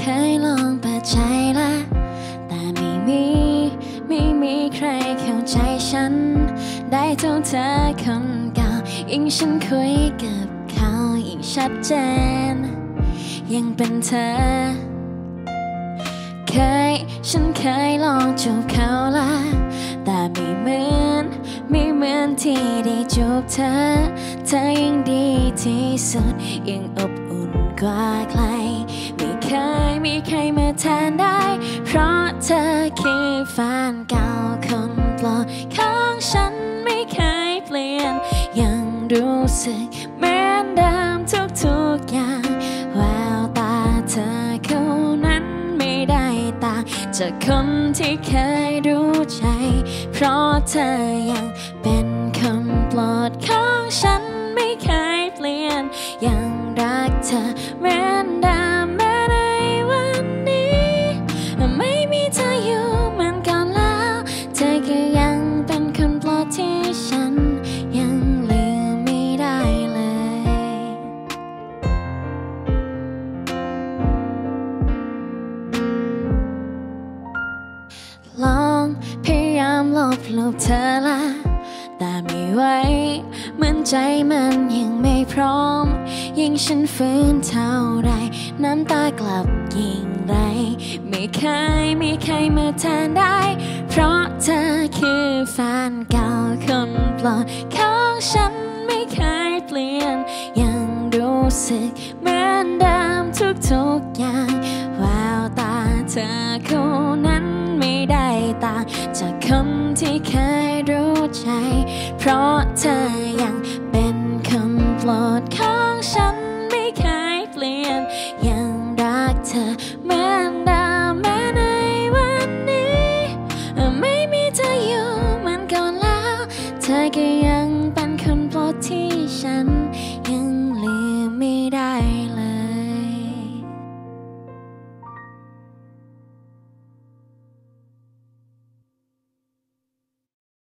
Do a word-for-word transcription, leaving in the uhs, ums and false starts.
ยลองเปิดใจละแต่ไม่มีไม่มีใครเข้าใจฉันได้เท่าเธอคนเก่ายิ่งฉันคุยกับเขายิ่งชัดเจนยังเป็นเธอเคยฉันเคยลองจูบเขาละแต่ไม่เหมือนไม่เหมือนที่ได้จูบเธอเธอยังดีที่สุดยังอบอุ่นกว่าใครไม่เคยมีใครมาแทนได้เพราะเธอคือแฟนเก่าคนโปรดของฉันไม่เคยเปลี่ยนยังรู้สึกเหมือนเดิมทุกๆอย่างแววตาเธอเขานั้นไม่ได้ต่างจากคนที่เคยรู้ใจเพราะเธอยังเป็นคนโปรดของฉันไม่เคยเปลี่ยนยังรักเธอเหมือนเดิมแม้ในวันนี้ไม่มีเธออยู่เหมือนก่อนแล้วเธอก็ยังเป็นคนโปรดที่ฉันยังลืมไม่ได้เลยลองพยายามลบลบเธอละแต่ไม่ไหวเหมือนใจมันยังไม่พร้อมยิ่งฉันฝืนเท่าไรน้ำตากลับยิ่งไรไม่เคยมีใครมาแทนได้เพราะเธอคือแฟนเก่าคนโปรดของฉันไม่เคยเปลี่ยนยังรู้สึกเหมือนเดิมทุกๆอย่างแววตาเธอคนนั้นไม่ได้ต่างจากคนที่เคยรู้ใจเพราะเธอยังเป็นคนโปรดของ